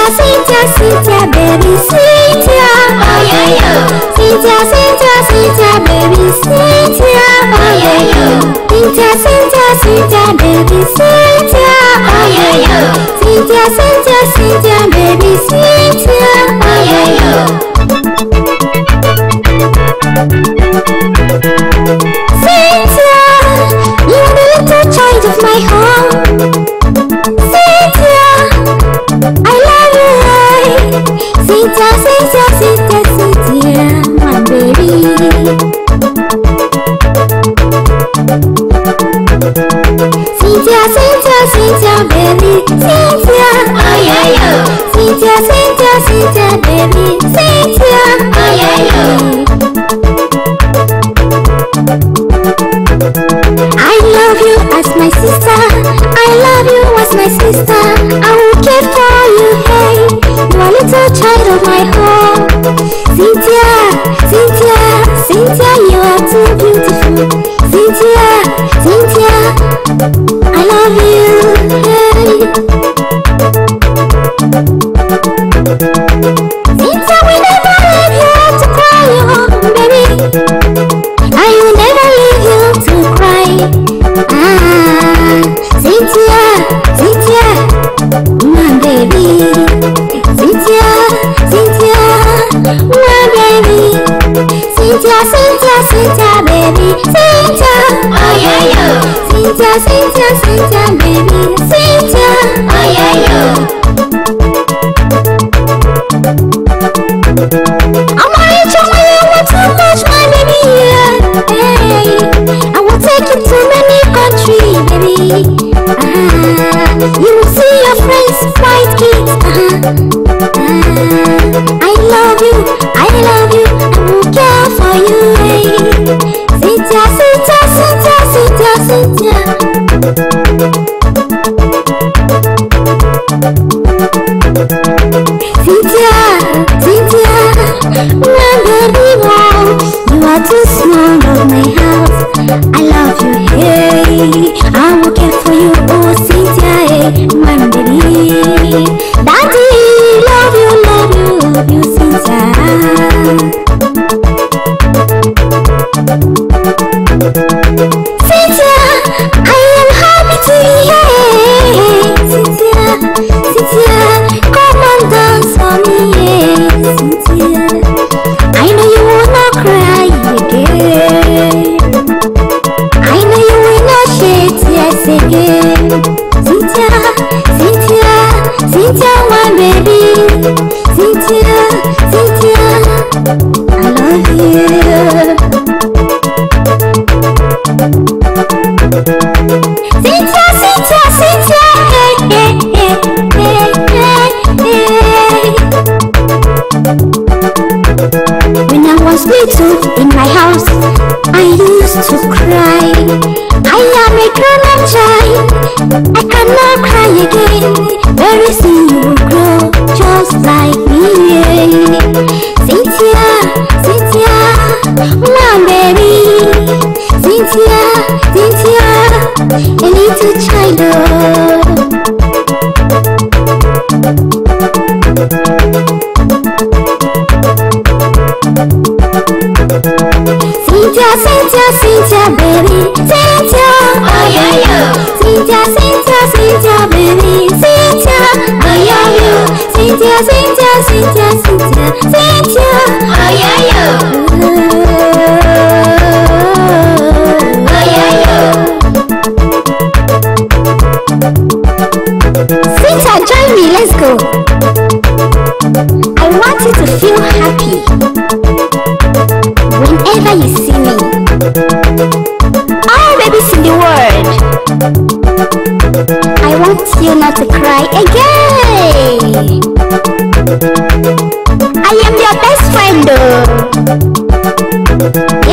Cynthia, Cynthia, baby, Cynthia. Oh yeah, yo. Cynthia, Cynthia, Cynthia, baby, Cynthia. Oh yeah, yo. Cynthia, Cynthia, Cynthia, baby, Cynthia. Oh yeah, yo. Cynthia, Cynthia, Cynthia, baby, Cynthia. Oh yeah, yo. Cynthia, you are the little child of my home. Cynthia, I love you, Cynthia, Cynthia, Cynthia, Cynthia, my baby. Cynthia, Cynthia, Cynthia, baby, Cynthia. Oh yeah, yo. Cynthia, Cynthia, Cynthia, baby, Cynthia. Oh yeah, yo. I love you as my sister. I love you as my sister. I will care for you, hey. You are a little child of my home. Cynthia, Cynthia, Cynthia, you are too beautiful. Cynthia, Cynthia, I love you, hey. Cynthia, we never leave you to cry, oh baby. I will never leave you to cry. Cynthia, Cynthia, my baby. Cynthia, Cynthia, my baby. Cynthia, Cynthia, Cynthia, baby. Cynthia, oh yeah, yo. Cynthia, Cynthia, Cynthia, baby. Cynthia, oh yeah, yo. I'm ready to you want too much, my baby. Hey, I will take you to many countries, baby. You will see your friends, white kids. I love you, I love you, I will care for you, hey. Cynthia, Cynthia, Cynthia, Cynthia, Cynthia. Cynthia, Cynthia, my baby boy, you are too small of my house. I love you, hey. I will care for you, oh Cynthia, hey, my baby. Daddy, love you, Cynthia. Cynthia, I am happy to hear. Cynthia, Cynthia, come and dance for me, Cynthia. I know you will not cry again. I know you will not shed tears again. Cynthia, Cynthia, Cynthia, my baby. Cynthia, Cynthia, I love you. Cynthia, Cynthia, Cynthia, hey, hey, hey, hey, hey, hey. When I was little in my house, I used to cry. I am a grown-up child, I cannot cry again. Very soon you will grow just like me. Cynthia, Cynthia, my baby. Cynthia, Cynthia, a little child. Cynthia, Cynthia, Cynthia, baby, Cynthia, oh yeah, yo. Cynthia, Cynthia, Cynthia, baby, Cynthia, I love you. Cynthia, Cynthia, Cynthia, Cynthia, Cynthia, oh yeah, yo. Oh yeah, yo. Cynthia, join me, let's go. I want you to feel happy whenever you see me. All babies in the world, I want you not to cry again. I am your best friend, though.